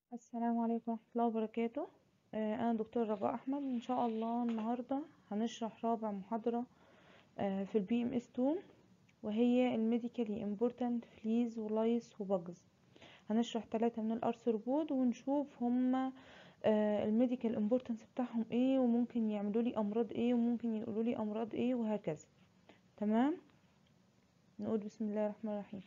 السلام عليكم ورحمة الله وبركاته. أنا دكتور رجاء أحمد. إن شاء الله النهاردة هنشرح رابع محاضرة في البي ام اس 2، وهي الميديكالي امبورتنت فليز ولايس وبجز. هنشرح 3 من الارثروبود ونشوف هما الميديكال امبورتنس بتاعهم ايه، وممكن يعملوا لي امراض ايه، وممكن يقولوا لي امراض ايه، وهكذا. تمام، نقول بسم الله الرحمن الرحيم.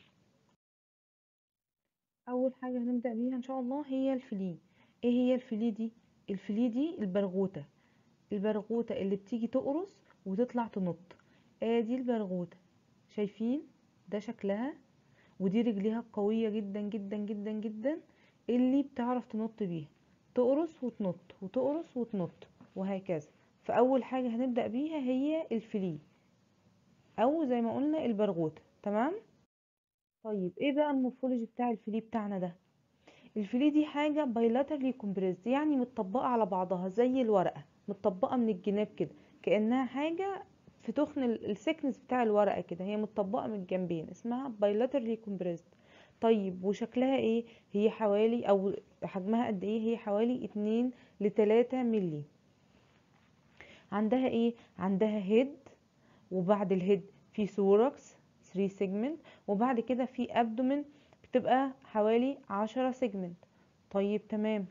اول حاجه هنبدا بيها ان شاء الله هي الفلي. ايه هي الفلي دي؟ الفلي دي البرغوثه. البرغوثة اللي بتيجي تقرص وتطلع تنط. ادي البرغوثة، شايفين ده شكلها؟ ودي رجليها قوية جدا جدا جدا جدا، اللي بتعرف تنط بيها، تقرص وتنط وتقرص وتنط وهكذا. فاول حاجة هنبدأ بيها هي الفلي، او زي ما قلنا البرغوثة. تمام. طيب ايه بقى المورفولوجي بتاع الفلي بتاعنا ده؟ الفيليه دي حاجة بايلاترلي كومبريسد، يعني متطبقة على بعضها زي الورقة، متطبقة من الجناب كده، كأنها حاجة في تخن السكنس بتاع الورقة كده، هي متطبقة من الجنبين، اسمها بايلاترلي كومبريسد. طيب وشكلها ايه؟ هي حوالي، او حجمها قد ايه؟ هي حوالي 2 ل 3 ملي. عندها ايه؟ عندها هيد، وبعد الهيد في ثوركس 3 سيجمنت، وبعد كده في ابدومين بتبقى حوالي 10 سيجمنت. طيب تمام.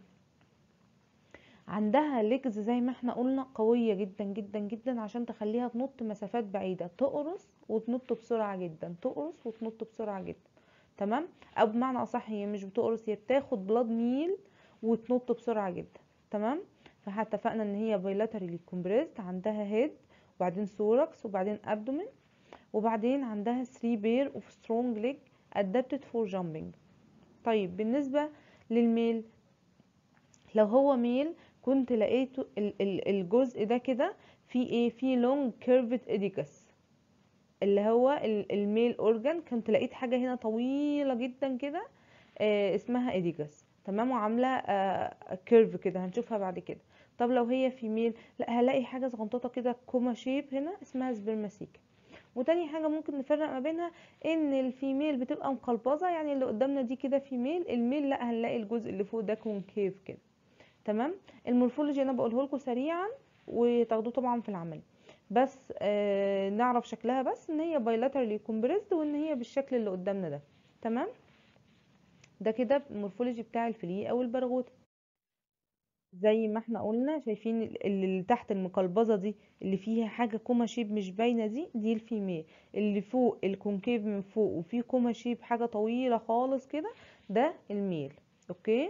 عندها ليجز زي ما احنا قلنا قوية جدا جدا جدا، عشان تخليها تنط مسافات بعيدة، تقرص وتنط بسرعة جدا، تقرص وتنط بسرعة جدا. تمام. او بمعنى اصح، هي مش بتقرص، هي بتاخد بلاد ميل وتنط بسرعة جدا. تمام. فحتى اتفقنا ان هي بايلاترالي كومبريسد، عندها هيد، وبعدين ثوركس، وبعدين ابدومين، وبعدين عندها 3 بير اوف سترونج ليج adapted for jumping. طيب بالنسبة للميل، لو هو ميل كنت لقيته الجزء ده كده في ايه؟ في لونج كيرفت اديكس، اللي هو الميل اورجان. كنت لقيت حاجه هنا طويله جدا كده اسمها اديكس. تمام. وعامله كيرف كده، هنشوفها بعد كده. طب لو هي فيميل، لا، هلاقي حاجه صغنططه كده كوما شيب هنا اسمها سبرماسيكا. وتاني حاجه ممكن نفرق ما بينها، ان الفيميل بتبقى مقلبظه، يعني اللي قدامنا دي كده فيميل، الميل لا، هنلاقي الجزء اللي فوق ده كونكيف كده. تمام. المورفولوجي انا بقوله لكم سريعا وتاخدوه طبعا في العمل، بس نعرف شكلها، بس ان هي بايلاترالي كومبريسد، وان هي بالشكل اللي قدامنا ده. تمام. ده كده المورفولوجي بتاع الفلي او البرغوثه. زي ما احنا قلنا، شايفين اللي تحت المقلبظه دي اللي فيها حاجه كوما شيب مش باينه، دي الفيميل. اللي فوق الكونكيف من فوق وفيه كوما شيب حاجه طويله خالص كده، ده الميل. اوكي.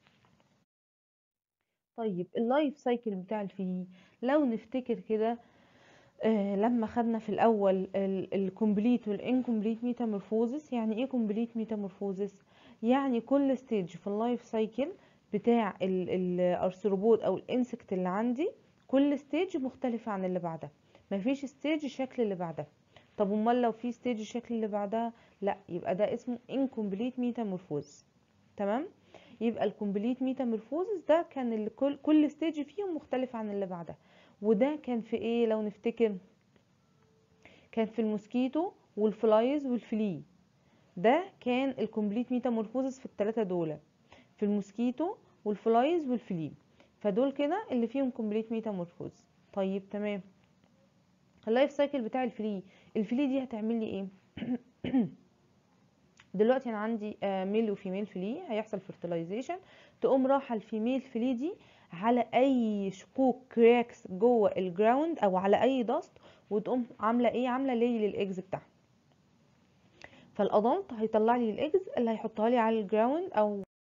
طيب اللايف سايكل بتاع الفيل، لو نفتكر كده، لما خدنا في الاول الكومبليت والانكومبليت ميتامورفوزس. يعني ايه كومبليت ميتامورفوزس؟ يعني كل ستيج في اللايف سايكل بتاع الارثروبود او الانسكت اللي عندي، كل ستيج مختلفة عن اللي بعدها، مفيش ستيج شكل اللي بعدها. طب امال لو في ستيج شكل اللي بعدها؟ لا، يبقى ده اسمه انكومبليت ميتامورفوزس. تمام. يبقى الكومبليت ميتامورفوزس ده كان اللي كل ستيج فيهم مختلف عن اللي بعدها. وده كان في ايه لو نفتكر؟ كان في الموسكيتو والفلايز والفلي. ده كان الكومبليت ميتامورفوزس في الثلاثه دول، في الموسكيتو والفلايز والفلي. فدول كده اللي فيهم كومبليت ميتامورفوزس. طيب تمام. اللايف سايكل بتاع الفلي، الفلي دي هتعمل لي ايه؟ دلوقتي انا عندي ميل وفيميل فلي، هيحصل فرتلايزيشن، تقوم راحه الفيميل فلي دي على اي شقوق كراكس جوه الجراوند او على اي داست، وتقوم عامله ايه؟ عامله لي للايجز بتاعها. فالادلت هيطلع لي الايجز اللي هيحطها لي على الجراوند او